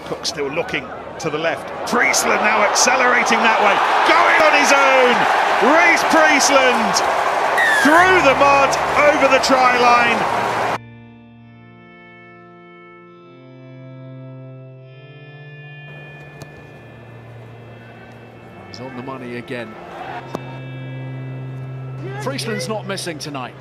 Cook still looking to the left. Priestland now accelerating that way, going on his own. Rhys Priestland through the mud, over the try line. He's on the money again. Priestland's not missing tonight.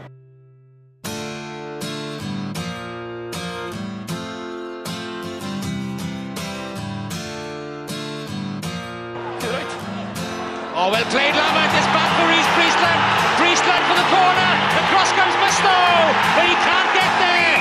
Oh, well played, Lamont. It's back for Rhys Priestland. Priestland for the corner. Across comes Mustoe, but he can't get there.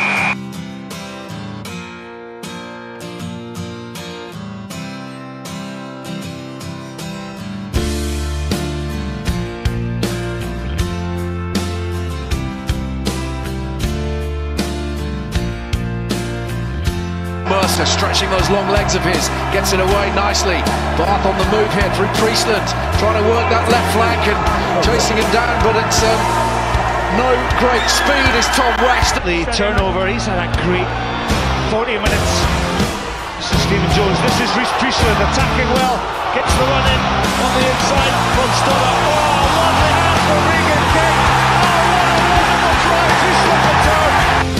Mercer stretching those long legs of his, gets it away nicely. Bath on the move here through Priestland, trying to work that left flank and chasing him down, but it's no great speed is Tom West. The turnover, he's had a great 40 minutes. This is Stephen Jones, this is Rhys Priestland attacking well, gets the run in on the inside from Stoddart. Oh, lovely hand for Regan King. Oh, what a wonderful try, Priestland return.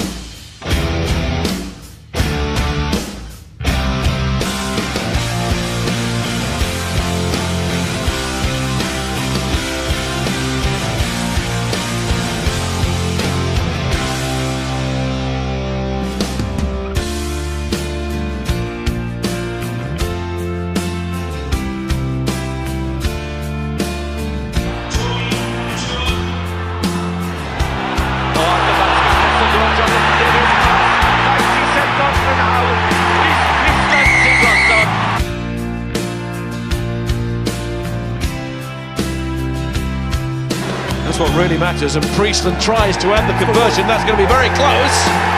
That's what really matters, and Priestland tries to end the conversion. That's going to be very close.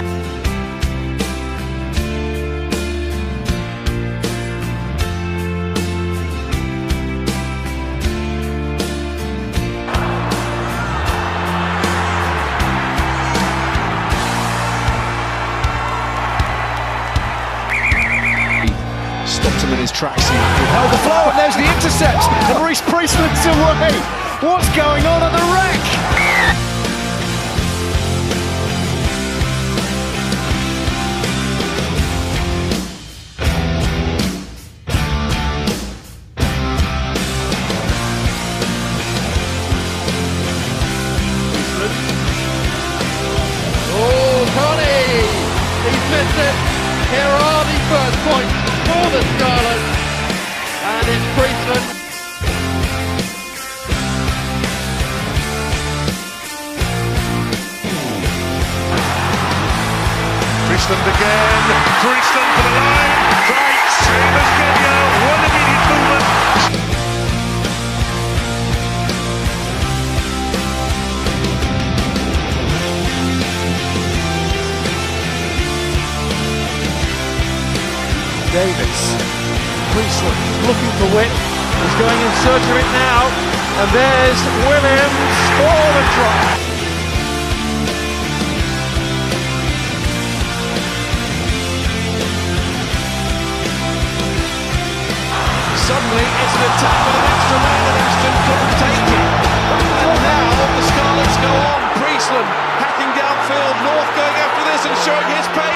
Stopped him in his tracks. He held the flow, and there's the intercept, and Rhys Priestland's away. What's going on at the wreck? Oh, Connie! He's missed it. Here are the first points for the Scarlets, and it's Priestland. Priestland again, Priestland for the line, right, same as Kenya, one immediate movement. Davis, Priestland looking for width, he's going in search of it now, and there's Williams for the try. Suddenly it's an attack with an extra man, and Ashton couldn't take it. And now the Scarlets go on. Priestland hacking downfield, North going after this and showing his pace.